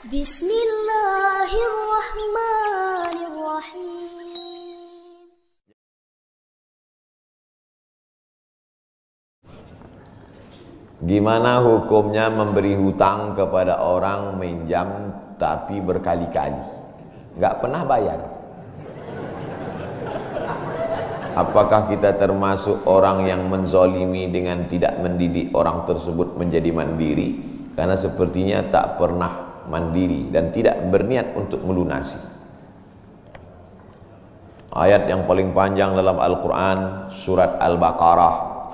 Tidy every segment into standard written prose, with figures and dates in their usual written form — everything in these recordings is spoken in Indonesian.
Bismillahirrahmanirrahim. Gimana hukumnya memberi hutang kepada orang minjam tapi berkali-kali nggak pernah bayar? Apakah kita termasuk orang yang menzolimi dengan tidak mendidik orang tersebut menjadi mandiri? Karena sepertinya tak pernah mandiri dan tidak berniat untuk melunasi. Ayat yang paling panjang dalam Al-Quran, surat Al-Baqarah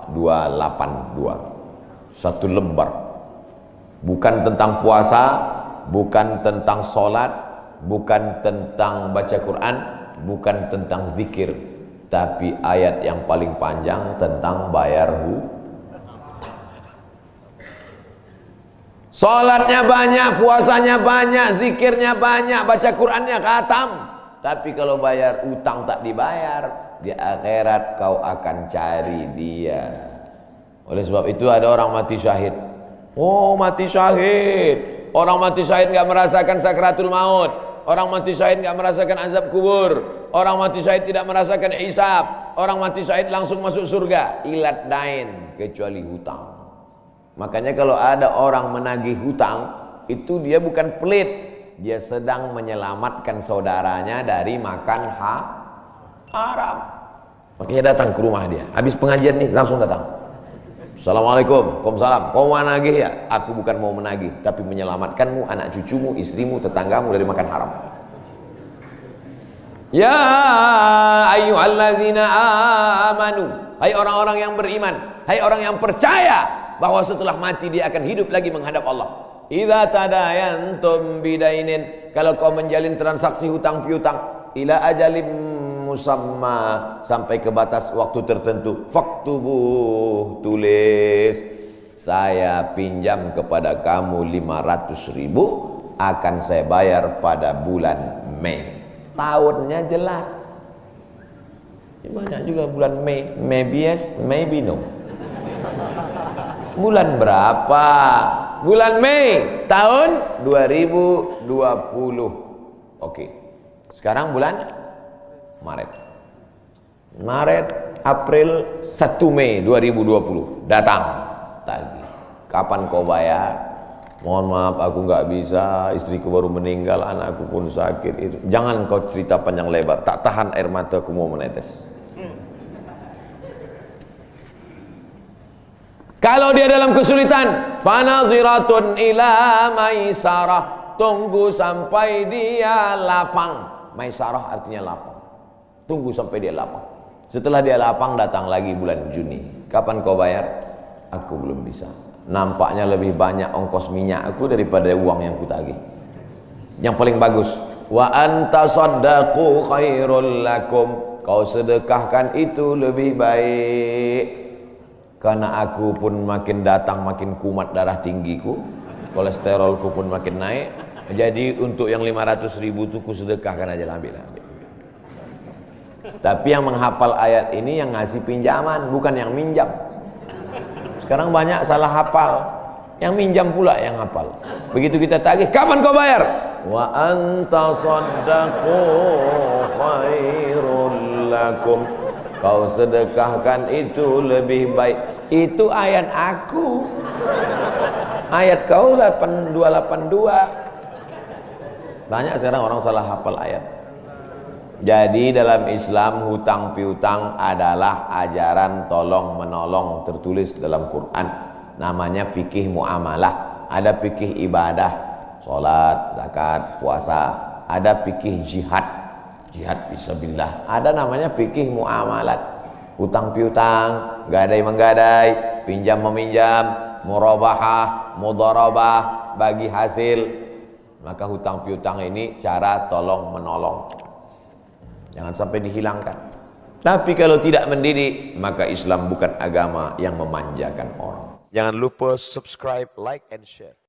282, satu lembar. Bukan tentang puasa, bukan tentang sholat, bukan tentang baca Quran, bukan tentang zikir, tapi ayat yang paling panjang tentang bayar hutang. Sholatnya banyak, puasanya banyak, zikirnya banyak, baca Qurannya khatam, tapi kalau bayar utang tak dibayar, di akhirat kau akan cari dia. Oleh sebab itu ada orang mati syahid. Oh, mati syahid. Orang mati syahid nggak merasakan sakratul maut. Orang mati syahid nggak merasakan azab kubur. Orang mati syahid tidak merasakan hisab. Orang mati syahid langsung masuk surga. Ilat dain, kecuali hutang. Makanya kalau ada orang menagih hutang, itu dia bukan pelit, dia sedang menyelamatkan saudaranya dari makan haram. Makanya datang ke rumah dia. Habis pengajian nih langsung datang. Assalamualaikum, waalaikumsalam. Kau mau menagih ya? Aku bukan mau menagih, tapi menyelamatkanmu, anak cucumu, istrimu, tetanggamu dari makan haram. Ya ayyuhalladzina amanu, hai orang-orang yang beriman, hai orang yang percaya bahwa setelah mati dia akan hidup lagi menghadap Allah. Idza tadayantum bidainin, kalau kau menjalin transaksi hutang piutang, ila ajalim musamma, sampai ke batas waktu tertentu, faktubuh, tulis, saya pinjam kepada kamu 500.000, akan saya bayar pada bulan Mei. Tahunnya jelas. Banyak juga bulan Mei, maybe yes, maybe no. Bulan berapa? Bulan Mei tahun 2020. Oke. Sekarang bulan Maret. April 1 Mei 2020 datang tagih. Kapan kau bayar? Mohon maaf aku nggak bisa, istriku baru meninggal, anakku pun sakit. Itu jangan kau cerita panjang lebar, tak tahan air mataku mau menetes. Kalau dia dalam kesulitan, fanaziratun ila maisarah, tunggu sampai dia lapang. Maisarah artinya lapang. Tunggu sampai dia lapang. Setelah dia lapang datang lagi bulan Juni. Kapan kau bayar? Aku belum bisa. Nampaknya lebih banyak ongkos minyak aku daripada uang yang kutagih. Yang paling bagus, wa anta saddaqu khairul lakum, kau sedekahkan itu lebih baik. Karena aku pun makin datang makin kumat darah tinggiku, kolesterolku pun makin naik. Jadi untuk yang 500.000 itu ku sedekahkan aja, ambil. Tapi yang menghafal ayat ini yang ngasih pinjaman, bukan yang minjam. Sekarang banyak salah hafal, yang minjam pula yang hafal. Begitu kita tagih, kapan kau bayar? Wa anta saddaqu khairul lakum, kau sedekahkan itu lebih baik. Itu ayat aku. Ayat kau 8282. Banyak sekarang orang salah hafal ayat. Jadi dalam Islam hutang piutang adalah ajaran tolong menolong tertulis dalam Quran. Namanya fikih muamalah. Ada fikih ibadah, sholat, zakat, puasa. Ada fikih jihad, jihad fisabilillah. Ada namanya fikih muamalat. Hutang piutang, gadai menggadai, pinjam meminjam, murabahah, mudharabah, bagi hasil. Maka hutang piutang ini cara tolong menolong. Jangan sampai dihilangkan. Tapi kalau tidak mendidik, maka Islam bukan agama yang memanjakan orang. Jangan lupa subscribe, like, and share.